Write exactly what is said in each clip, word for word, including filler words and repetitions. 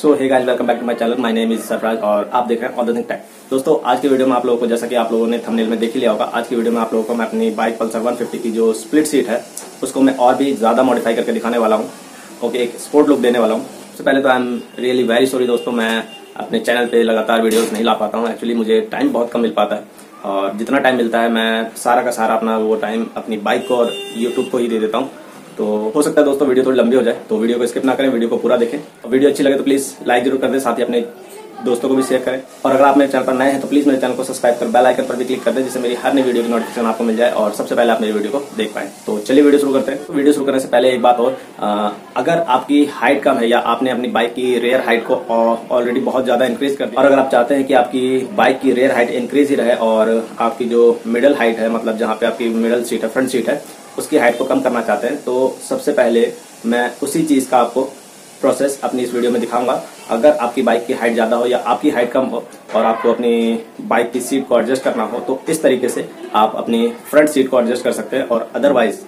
So hey guys, welcome back to my channel. My name is Sarfaraz और आप देख रहे हैं ऑल द थिंग टेक। दोस्तों, आज की वीडियो में आप लोगों को, जैसा कि आप लोगों ने थंबनेल में देख ही लिया होगा, आज की वीडियो में आप लोगों को मैं अपनी बाइक पल्सर वन फिफ्टी की जो स्प्लिट सीट है उसको मैं और भी ज़्यादा मॉडिफाई करके दिखाने वाला हूँ। ओके, एक स्पोर्ट लुक देने वाला हूँ। सबसे पहले तो I am really very sorry दोस्तों, मैं अपने चैनल पे लगातार वीडियोस नहीं ला पाता हूँ। एक्चुअली मुझे टाइम बहुत कम मिल पाता है और जितना टाइम मिलता है मैं सारा का सारा अपना वो टाइम अपनी बाइक को और यूट्यूब को ही दे देता हूँ। तो हो सकता है दोस्तों वीडियो थोड़ी लंबी हो जाए, तो वीडियो को स्किप ना करें, वीडियो को पूरा देखें। और वीडियो अच्छी लगे तो प्लीज़ लाइक जरूर कर दें, साथ ही अपने दोस्तों को भी शेयर करें। और अगर आप मेरे चैनल पर नए हैं तो प्लीज़ मेरे चैनल को सब्सक्राइब कर बेल आइकन पर भी क्लिक कर दें, जिससे मेरी हर नई वीडियो की नोटिफिकेशन आपको मिल जाए और सबसे पहले आप मेरी वीडियो को देख पाएं। तो चलिए वीडियो शुरू करते हैं। तो वीडियो शुरू करने से पहले एक बात और, आ, अगर आपकी हाइट कम है या आपने अपनी बाइक की रेयर हाइट को ऑलरेडी बहुत ज़्यादा इंक्रीज कर दिया और अगर आप चाहते हैं कि आपकी बाइक की रेयर हाइट इंक्रीज ही रहे और आपकी जो मिडल हाइट है, मतलब जहाँ पे आपकी मिडल सीट है, फ्रंट सीट है, उसकी हाइट को कम करना चाहते हैं, तो सबसे पहले मैं उसी चीज़ का आपको प्रोसेस अपनी इस वीडियो में दिखाऊंगा। अगर आपकी बाइक की हाइट ज़्यादा हो या आपकी हाइट कम हो और आपको अपनी बाइक की सीट को एडजस्ट करना हो, तो इस तरीके से आप अपनी फ्रंट सीट को एडजस्ट कर सकते हैं। और अदरवाइज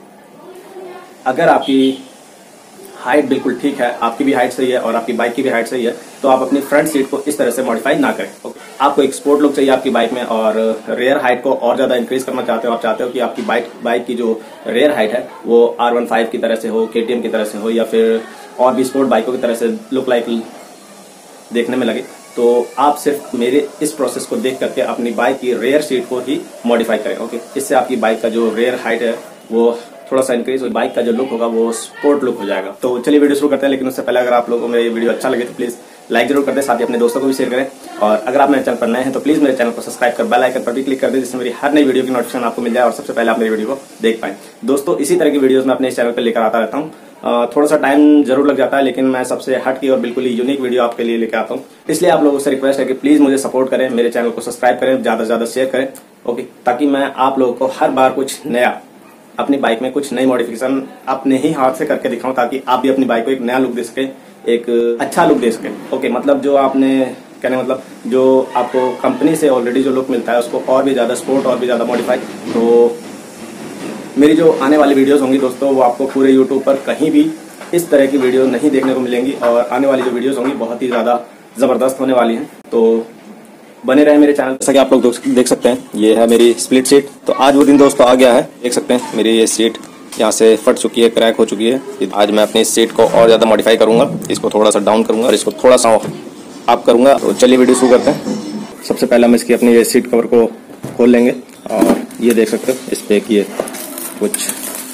अगर आपकी हाइट बिल्कुल ठीक है, आपकी भी हाइट सही है और आपकी बाइक की भी हाइट सही है, तो आप अपनी फ्रंट सीट को इस तरह से मॉडिफाई ना करें। ओके, आपको एक स्पोर्ट लुक चाहिए आपकी बाइक में और रेयर हाइट को और ज्यादा इंक्रीज करना चाहते हो, आप चाहते हो कि आपकी बाइक बाइक की जो रेयर हाइट है वो आर वन फाइव की तरह से हो, के टी एम की तरह से हो या फिर और भी स्पोर्ट बाइकों की तरह से लुक लाइक देखने में लगे, तो आप सिर्फ मेरे इस प्रोसेस को देख करके अपनी बाइक की रेयर सीट को ही मॉडिफाई करें। ओके, इससे आपकी बाइक का जो रेयर हाइट है वो थोड़ा सा इंक्रीज हो, बाइक का जो लुक होगा वो स्पोर्ट लुक हो जाएगा। तो चलिए वीडियो शुरू करते हैं, लेकिन उससे पहले अगर आप लोगों को मेरी वीडियो अच्छा लगे तो प्लीज लाइक जरूर कर दें, साथ ही अपने दोस्तों को भी शेयर करें। और अगर आप मेरे चैनल पर नए हैं तो प्लीज मेरे चैनल को सब्सक्राइब कर बेल आइकन पर भी क्लिक कर दें, जिससे मेरी हर नई वीडियो की नोटिफिकेशन आपको मिल जाए और सबसे पहले आप मेरी वीडियो को देख पाएं। दोस्तों, इसी तरह की वीडियोस मैं अपने इस चैनल पर लेकर आता रहता हूँ। थोड़ा सा टाइम जरूर लग जाता है, लेकिन मैं सबसे हट की और बिल्कुल ही यूनिक वीडियो आपके लिए लेकर आता हूँ। इसलिए आप लोगों से रिक्वेस्ट है कि प्लीज मुझे सपोर्ट करें, मेरे चैनल को सब्सक्राइब करें, ज्यादा से ज्यादा शेयर करें। ओके, ताकि मैं आप लोगों को हर बार कुछ नया अपनी बाइक में कुछ नई मॉडिफिकेशन अपने ही हाथ से करके दिखाऊं, ताकि आप भी अपनी बाइक को एक नया लुक दे सके, एक अच्छा लुक दे सके। ओके, मतलब जो आपने कहने मतलब जो आपको कंपनी से ऑलरेडी जो लुक मिलता है उसको और भी ज्यादा स्पोर्ट और भी ज्यादा मॉडिफाई। तो मेरी जो आने वाली वीडियोस होंगी दोस्तों, वो आपको पूरे यूट्यूब पर कहीं भी इस तरह की वीडियो नहीं देखने को मिलेंगी और आने वाली जो वीडियोस होंगी बहुत ही ज्यादा जबरदस्त होने वाली हैं। तो बने रहे मेरे चैनल। जैसा कि आप लोग देख सकते हैं, ये है मेरी स्प्लिट सीट। तो आज वो दिन दोस्तों आ गया है, देख सकते हैं मेरी ये सीट यहाँ से फट चुकी है, क्रैक हो चुकी है। आज मैं अपनी सीट को और ज़्यादा मॉडिफाई करूँगा, इसको थोड़ा सा डाउन करूँगा और इसको थोड़ा सा अप करूँगा। तो चलिए वीडियो शुरू करते हैं। सबसे पहले हम इसकी अपनी ये सीट कवर को खोल लेंगे और ये देख सकते हो इस पर ये कुछ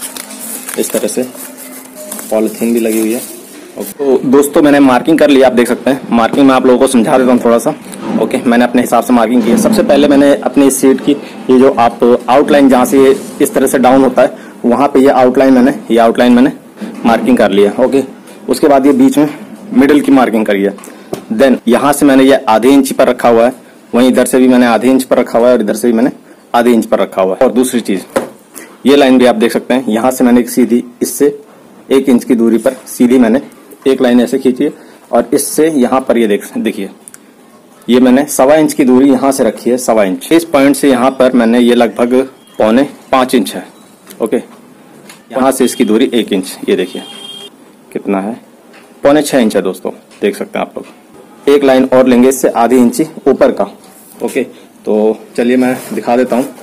इस तरह से पॉलिथीन भी लगी हुई है। तो दोस्तों, मैंने मार्किंग कर लिया, आप देख सकते हैं। मार्किंग मैं आप लोगों को समझा देता हूँ थोड़ा सा। ओके, मैंने अपने हिसाब से मार्किंग की है। सबसे पहले मैंने अपनी सीट की ये जो आप आउटलाइन जहाँ से ये इस तरह से डाउन होता है, वहाँ पे ये आउटलाइन मैंने ये आउटलाइन मैंने मार्किंग कर लिया। ओके, उसके बाद ये बीच में मिडिल की मार्किंग करी है। देन यहाँ से मैंने ये आधे इंच पर रखा हुआ है, वहीं इधर से भी मैंने आधे इंच पर रखा हुआ है और इधर से भी मैंने आधे इंच पर रखा हुआ है। और दूसरी चीज, ये लाइन भी आप देख सकते हैं, यहाँ से मैंने एक सीधी इससे एक इंच की दूरी पर सीधी मैंने एक लाइन ऐसे खींची है और इससे यहाँ पर ये देख देखिए, ये मैंने सवा इंच की दूरी यहाँ से रखी है, सवा इंच। इस पॉइंट से यहाँ पर मैंने ये लगभग पौने पांच इंच है। ओके, यहाँ से इसकी दूरी एक इंच, ये देखिए कितना है, पौने छह इंच है दोस्तों, देख सकते हैं आप लोग। एक लाइन और लेंगे इससे आधी इंची ऊपर का। ओके, तो चलिए मैं दिखा देता हूँ।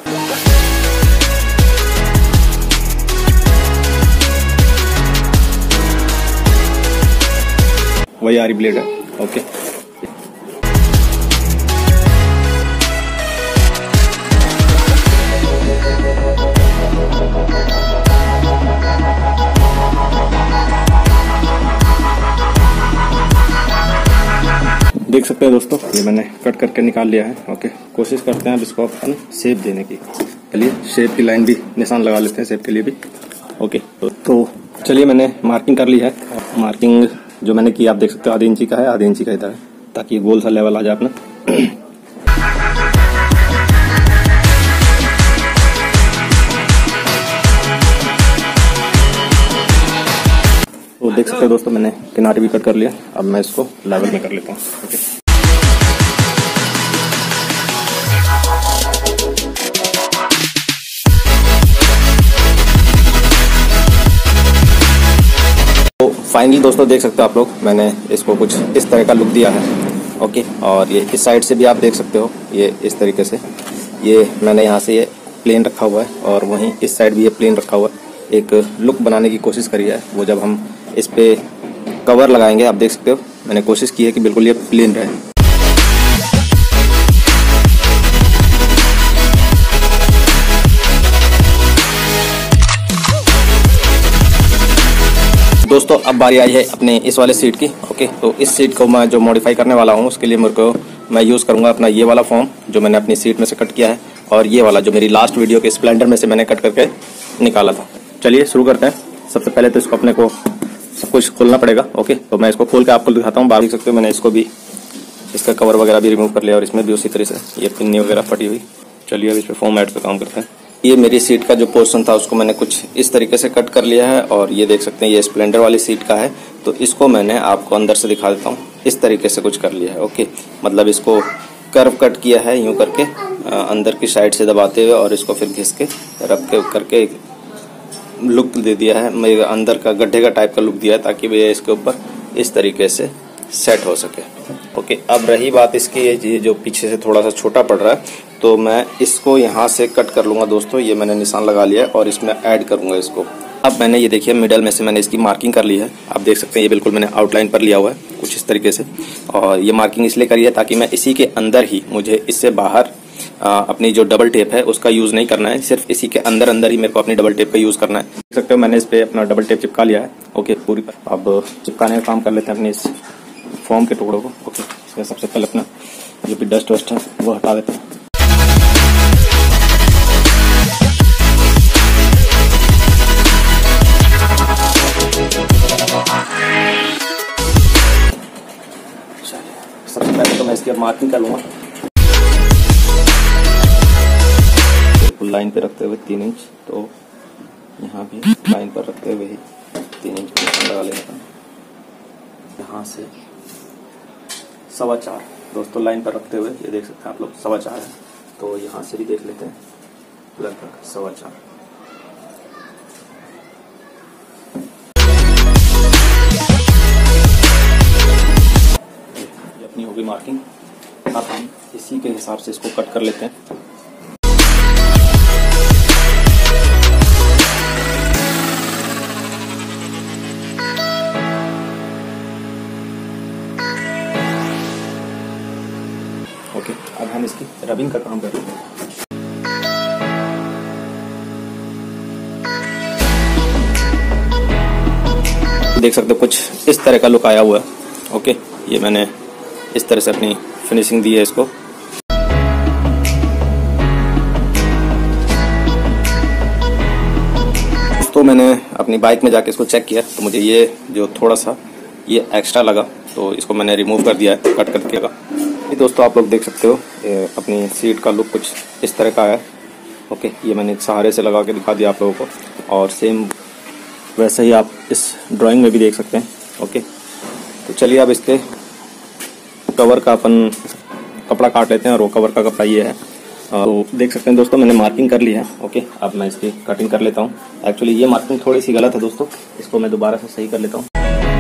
वही आरी ब्लेड है। ओके, देख सकते हैं दोस्तों, ये मैंने कट करके निकाल लिया है। ओके, कोशिश करते हैं अब इसको अपन शेप देने की। चलिए शेप की लाइन भी निशान लगा लेते हैं शेप के लिए भी। ओके, तो, तो चलिए मैंने मार्किंग कर ली है। मार्किंग जो मैंने की आप देख सकते हो, आधे इंची का है, आधे इंची का इधर है, ताकि गोल सा लेवल आ जाए अपना। तो देख सकते हो दोस्तों, मैंने किनारे भी कट कर लिया। अब मैं इसको लेवल में कर लेता हूँ। ओके। तो फाइनली दोस्तों देख सकते हो आप लोग, मैंने इसको कुछ इस तरह का लुक दिया है। ओके, और ये इस साइड से भी आप देख सकते हो, ये इस तरीके से ये मैंने यहाँ से ये प्लेन रखा हुआ है और वहीं इस साइड भी ये प्लेन रखा हुआ है। एक लुक बनाने की कोशिश करी है, वो जब हम इस पे कवर लगाएंगे आप देख सकते हो, मैंने कोशिश की है कि बिल्कुल ये प्लेन रहे। दोस्तों अब बारी आई है अपने इस वाले सीट की। ओके, तो इस सीट को मैं जो मॉडिफाई करने वाला हूँ उसके लिए मेरे को मैं यूज़ करूँगा अपना ये वाला फॉर्म जो मैंने अपनी सीट में से कट किया है, और ये वाला जो मेरी लास्ट वीडियो के स्प्लेंडर में से मैंने कट करके निकाला था। चलिए शुरू करते हैं। सबसे पहले तो इसको अपने को सब कुछ खोलना पड़ेगा। ओके, तो मैं इसको खोल के आपको दिखाता हूँ। बाहर देख सकते हो मैंने इसको भी, इसका कवर वगैरह भी रिमूव कर लिया और इसमें भी उसी तरह से ये पिन्नी वगैरह फटी हुई। चलिए अब इस पर फॉर्म ऐड पे काम करते हैं। ये मेरी सीट का जो पोर्शन था उसको मैंने कुछ इस तरीके से कट कर लिया है, और ये देख सकते हैं ये स्प्लेंडर वाली सीट का है, तो इसको मैंने आपको अंदर से दिखा देता हूँ। इस तरीके से कुछ कर लिया है। ओके, मतलब इसको कर्व कट किया है यूं करके अंदर की साइड से दबाते हुए, और इसको फिर घिस के रख के करके लुक दे दिया है, मेरे अंदर का गड्ढे का टाइप का लुक दिया है, ताकि भैया इसके ऊपर इस तरीके से सेट हो सके। ओके, अब रही बात इसकी, ये जो पीछे से थोड़ा सा छोटा पड़ रहा है, तो मैं इसको यहाँ से कट कर लूँगा दोस्तों। ये मैंने निशान लगा लिया है और इसमें ऐड करूँगा इसको। अब मैंने ये देखिए मिडल में से मैंने इसकी मार्किंग कर ली है। आप देख सकते हैं ये बिल्कुल मैंने आउटलाइन पर लिया हुआ है कुछ इस तरीके से, और ये मार्किंग इसलिए करी है ताकि मैं इसी के अंदर ही, मुझे इससे बाहर आ, अपनी जो डबल टेप है उसका यूज़ नहीं करना है, सिर्फ इसी के अंदर अंदर ही मेरे को अपनी डबल टेप का यूज़ करना है। देख सकते हो मैंने इस पर अपना डबल टेप चिपका लिया है। ओके, पूरी अब चिपकाने का काम कर लेते हैं अपने इस फॉर्म के टुकड़ों को। ओके, इसमें सबसे पहले अपना जो भी डस्ट वस्ट है वो हटा देते हैं। सबसे पहले तो मैं इसकी मार्किंग कर लूँगा, बिल्कुल लाइन पे रखते हुए तीन इंच, तो यहाँ भी लाइन पर रखते हुए ही तीन इंच लगा लेता हूँ। यहाँ से सवा चार दोस्तों लाइन पर रखते हुए, ये देख सकते हैं आप लोग सवा चार है, तो यहाँ से भी देख लेते हैं लगभग सवा चार। ये अपनी होगी मार्किंग। अब हम इसी के हिसाब से इसको कट कर लेते हैं। ओके, अब हम इसकी रबिंग का काम करते हैं। देख सकते हो कुछ इस तरह का लुक आया हुआ है। ओके, ये मैंने इस तरह से अपनी फिनिशिंग दी है इसको। तो मैंने अपनी बाइक में जाके इसको चेक किया, तो मुझे ये जो थोड़ा सा ये एक्स्ट्रा लगा, तो इसको मैंने रिमूव कर दिया है, कट करके लगा। दोस्तों आप लोग देख सकते हो अपनी सीट का लुक कुछ इस तरह का है। ओके, ये मैंने सहारे से लगा के दिखा दिया आप लोगों को, और सेम वैसे ही आप इस ड्राइंग में भी देख सकते हैं। ओके, तो चलिए अब इसके कवर का अपन कपड़ा काट लेते हैं, और वो कवर का कपड़ा ये है। तो देख सकते हैं दोस्तों मैंने मार्किंग कर ली है। ओके, अब मैं इसकी कटिंग कर लेता हूँ। एक्चुअली ये मार्किंग थोड़ी सी गलत है दोस्तों, इसको मैं दोबारा से सही कर लेता हूँ।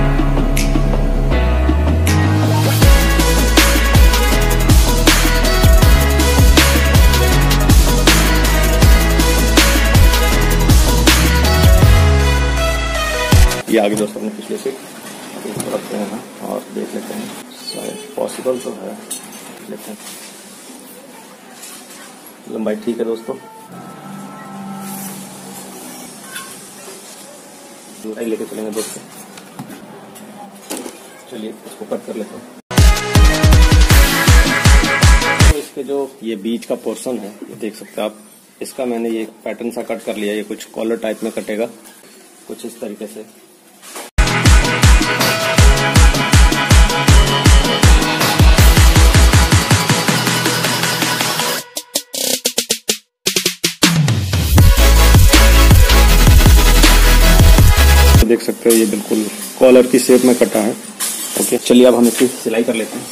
ये आगे दोस्तों अपने पिछले से इसको रखते हैं ना, और देख लेते हैं शायद पॉसिबल तो है। लेते हैं लंबाई ठीक है दोस्तों, लंबाई लेके चलेंगे दोस्तों। चलिए इसको कट कर लेते हैं। तो इसके जो ये बीच का पोर्शन है ये देख सकते हैं आप, इसका मैंने ये पैटर्न सा कट कर लिया। ये कुछ कॉलर टाइप में कटेगा कुछ इस तरीके से। देख सकते हो ये बिल्कुल कॉलर की शेप में कटा है। ओके, चलिए अब हम इसकी सिलाई कर लेते हैं।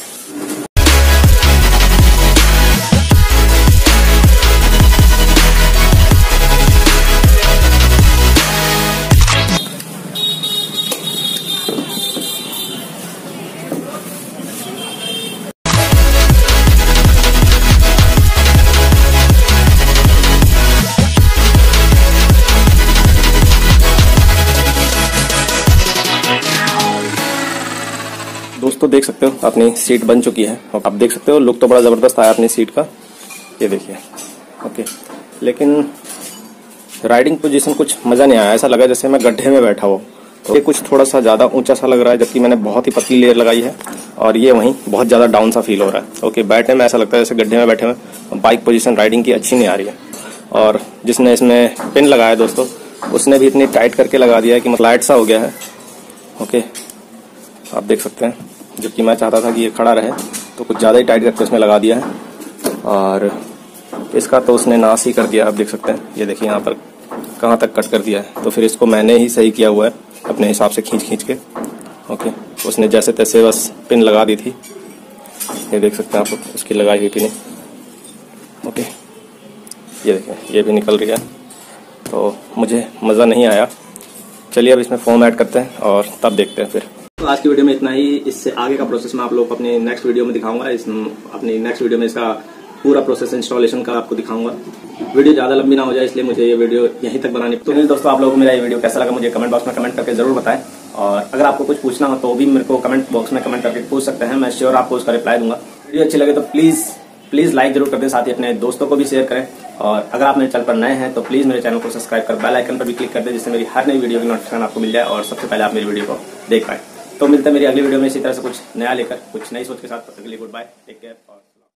देख सकते हो अपनी सीट बन चुकी है। आप देख सकते हो लुक तो बड़ा ज़बरदस्त आया अपनी सीट का, ये देखिए। ओके, लेकिन राइडिंग पोजीशन कुछ मज़ा नहीं आया, ऐसा लगा जैसे मैं गड्ढे में बैठा हो। तो ये कुछ थोड़ा सा ज़्यादा ऊंचा सा लग रहा है, जबकि मैंने बहुत ही पतली लेयर लगाई है और ये वहीं बहुत ज़्यादा डाउन सा फील हो रहा है। ओके, बैठने में ऐसा लगता है जैसे गड्ढे में बैठे हुए। बाइक पोजीशन राइडिंग की अच्छी नहीं आ रही है। और जिसने इसमें पिन लगाया दोस्तों, उसने भी इतनी टाइट करके लगा दिया है कि फ्लैट सा हो गया है। ओके, आप देख सकते हैं, जबकि मैं चाहता था कि ये खड़ा रहे, तो कुछ ज़्यादा ही टाइट करके उसने लगा दिया है। और इसका तो उसने नाश ही कर दिया। आप देख सकते हैं, ये देखिए यहाँ पर कहाँ तक कट कर दिया है। तो फिर इसको मैंने ही सही किया हुआ है अपने हिसाब से खींच खींच के। ओके, उसने जैसे तैसे बस पिन लगा दी थी, ये देख सकते हैं आप, उसकी लगाई हुई पिन। ओके, ये देखिए ये भी निकल रही है, तो मुझे मज़ा नहीं आया। चलिए अब इसमें फॉर्म ऐड करते हैं और तब देखते हैं फिर। तो आज की वीडियो में इतना ही। इससे आगे का प्रोसेस मैं आप लोग को अपनी नेक्स्ट वीडियो में दिखाऊंगा। इस अपनी नेक्स्ट वीडियो में इसका पूरा प्रोसेस इंस्टॉलेशन का आपको दिखाऊंगा। वीडियो ज़्यादा लंबी ना हो जाए, इसलिए मुझे ये वीडियो यहीं तक बनानी। तो दोस्तों, आप लोगों को मेरा ये वीडियो कैसा लगा मुझे कमेंट बॉक्स में कमेंट करके जरूर बताएं। और अगर आपको कुछ पूछना हो तो भी मेरे को कमेंट बॉक्स में कमेंट करके पूछ सकते हैं, मैं श्योर आपको उसका रिप्लाई दूंगा। वीडियो अच्छी लगे तो प्लीज़ प्लीज़ लाइक जरूर कर दें, साथ ही अपने दोस्तों को भी शेयर करें। और अगर आप मेरे चैनल पर नए हैं तो प्लीज़ मेरे चैनल को सब्सक्राइब कर बेल आइकन पर भी क्लिक कर दें, जिससे मेरी हर नई वीडियो की नोटिफिकेशन आपको मिल जाए और सबसे पहले आप मेरी वीडियो को देख पाएँ। तो मिलते हैं मेरी अगली वीडियो में इसी तरह से कुछ नया लेकर, कुछ नई सोच के साथ। तब तक के लिए गुड बाय, टेक केयर और